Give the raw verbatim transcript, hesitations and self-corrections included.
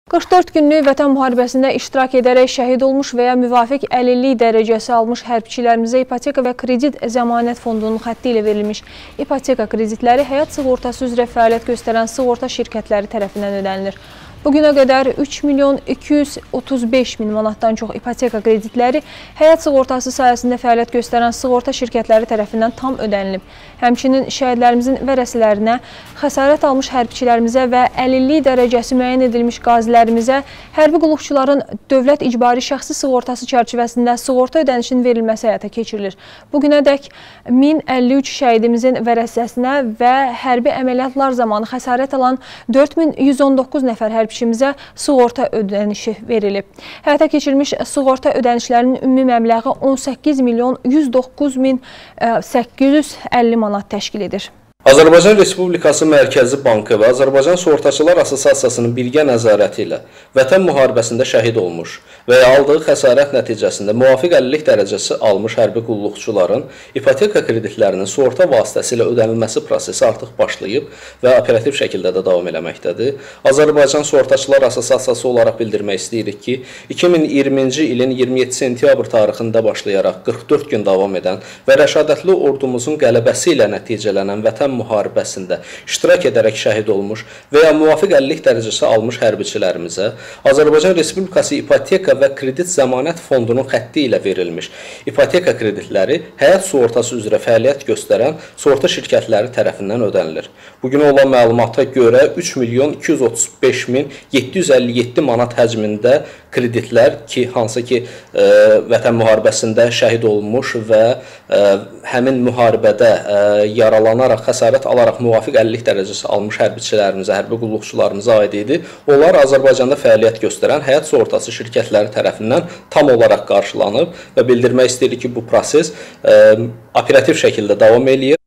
qırx dörd günlük Vətən müharibəsində iştirak edərək şəhid olmuş və ya müvafiq əlillik dərəcəsi almış hərbçilərimizə ipoteka və kredit zəmanət fondunun xətti ilə verilmiş ipoteka kreditləri həyat sığortası üzrə fəaliyyət göstərən sığorta şirkətləri tərəfindən ödənilir. Bugünə qədər üç milyon iki yüz otuz beş min manatdan çox ipoteka kreditləri həyat sığortası sayəsində fəaliyyət göstərən sığorta şirkətləri tərəfindən tam ödənilib. Həmçinin şəhidlərimizin vərəsələrinə, xəsarət almış hərbçilərimizə və əlillik dərəcəsi müəyyən edilmiş qazilərimizə hərbi qulluqçuların dövlət icbari şəxsi sığortası çərçivəsində sığorta ödənişinin verilməsi həyata keçirilir. Bugünədək min əlli üç şəhidimizin vərəsəsinə və hərbi əməliyyatlar zamanı xəsarət alan dörd min yüz on doqquz nəfər hərbçimizə sığorta ödənişi verilib. Həyata keçirilmiş sığorta ödənişlərinin ümumi məbləği on səkkiz milyon yüz doqquz min səkkiz yüz əlli manat təşkil edir. Azərbaycan Respublikası Mərkəzi Bankı və Azərbaycan Sığortaçılar Assosiasiyasının birgə nəzarəti ilə Vətən müharibəsində şəhid olmuş və ya aldığı xəsarət nəticəsində müvafiq əlillik dərəcəsi almış hərbi qulluqçuların ipoteka kreditlərinin sığorta vasitəsilə ödənilməsi prosesi artıq başlayıb və operativ şəkildə də davam eləməkdədir. Azərbaycan Sığortaçılar Assosiasiyası olaraq bildirmək istəyirik ki, iki min iyirminci ilin iyirmi yeddi sentyabr tarixində başlayaraq qırx dörd gün davam edən və rəşadətli ordumuzun qələbəsi ilə nəticələnən Vətən müharibəsində iştirak edərək şəhid olmuş və ya müvafiq əlillik dərəcəsi almış hərbiçilərimizə Azərbaycan Respublikası İpoteka və Kredit Zəmanət Fondunun xətti ilə verilmiş ipoteka kreditləri həyat sığortası üzrə fəaliyyət göstərən sığorta şirkətləri tərəfindən ödənilir. Bugün olan məlumata görə üç milyon iki yüz otuz beş min yeddi yüz əlli yeddi manat həcmində kreditlər ki, hansı ki e, Vətən müharibəsində şəhid olmuş və e, həmin müharibədə e, yaralanaraq xəsarət alaraq müvafiq əlillik dərəcəsi almış hərbiçilərimizə, hərbi qulluqçularımıza aid idi. Onlar Azərbaycanda fəaliyyət göstərən həyat sığortası şirkətləri tərəfindən tam olaraq qarşılanıb və bildirmək istəyirik ki, bu proses e, operativ şəkildə davam eləyir.